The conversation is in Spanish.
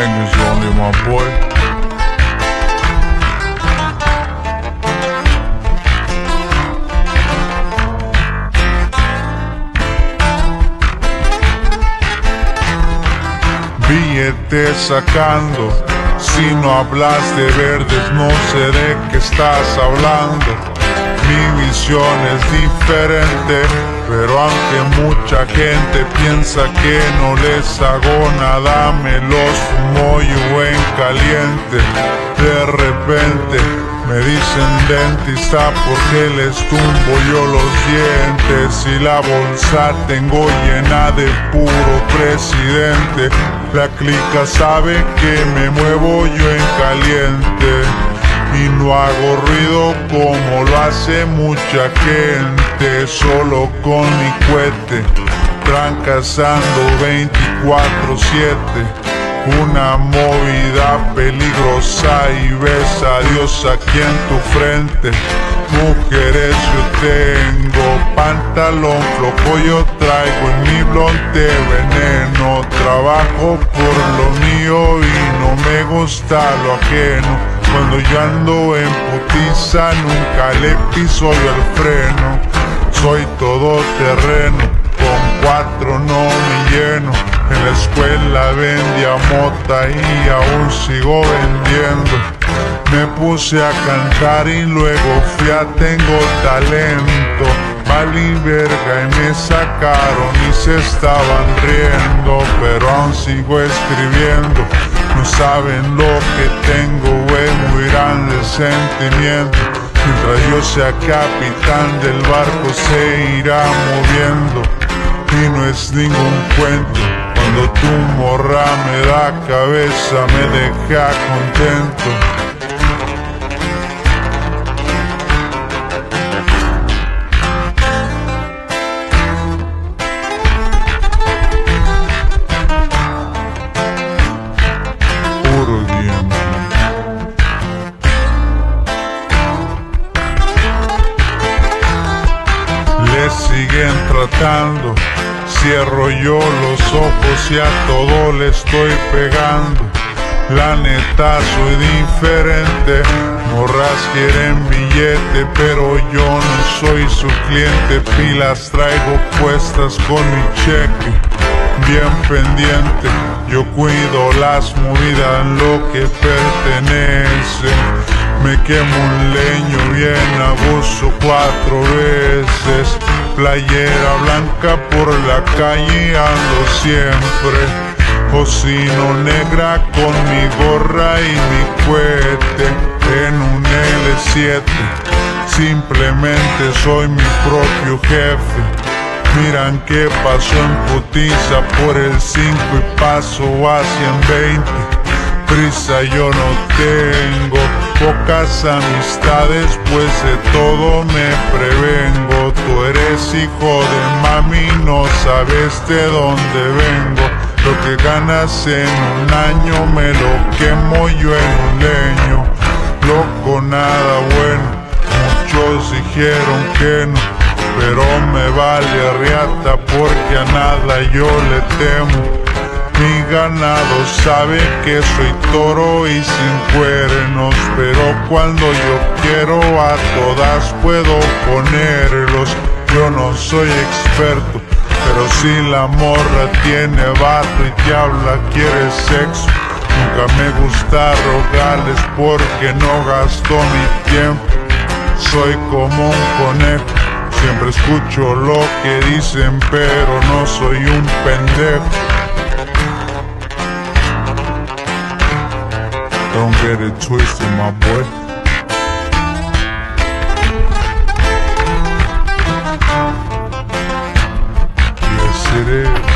bangers only, my boy. Billetes sacando, si no hablas de verdes no sé de qué estás hablando. Mi visión es diferente, pero aunque mucha gente piensa que no les hago nada, me los fumo yo en caliente. De repente me dicen dentista porque les tumbo yo los dientes, y la bolsa tengo llena de puro presidente. La clica sabe que me muevo yo en caliente y no hago ruido como lo hace mucha gente. Solo con mi cohete, francasando 24/7. Una movida peligrosa y ves a Dios aquí en tu frente. Mujeres yo tengo, pantalón flojo yo traigo, en mi blonde veneno. Trabajo por lo mío y no me gusta lo ajeno. Cuando yo ando en putiza nunca le piso yo el freno. Soy todoterreno, con 4 no me lleno. En la escuela vendía mota y aún sigo vendiendo. Me puse a cantar y luego fui a Tengo Talento. Valí verga y me sacaron y se estaban riendo, pero aún sigo escribiendo. No saben lo que tengo, güey, muy grande sentimiento. Mientras yo sea capitán del barco se irá moviendo. Y no es ningún cuento, cuando tu morra me da cabeza me deja contento. Puro tiempo. Le siguen tratando. Cierro yo los ojos y a todo le estoy pegando. La neta soy diferente. Morras quieren billete, pero yo no soy su cliente. Pilas traigo puestas con mi cheque, bien pendiente. Yo cuido las movidas en lo que pertenece. Me quemo un leño bien abuso 4 veces. Playera blanca por la calle ando siempre. Cocino negra con mi gorra y mi cohete en un L7. Simplemente soy mi propio jefe. Miran que paso en putiza por el 5 y paso a 120. Prisa yo no tengo, pocas amistades, pues de todo me prevengo. Tú eres hijo de mami, no sabes de dónde vengo. Lo que ganas en un año me lo quemo yo en un leño. Loco, nada bueno, muchos dijeron que no, pero me vale riata porque a nada yo le temo. Mi ganado sabe que soy toro y sin cuernos, pero cuando yo quiero a todas puedo ponerlos. Yo no soy experto, pero si la morra tiene vato y te habla, quiere sexo. Nunca me gusta rogarles porque no gasto mi tiempo. Soy como un conejo, siempre escucho lo que dicen, pero no soy un pendejo. Don't get it twisted, my boy. Yes, it is.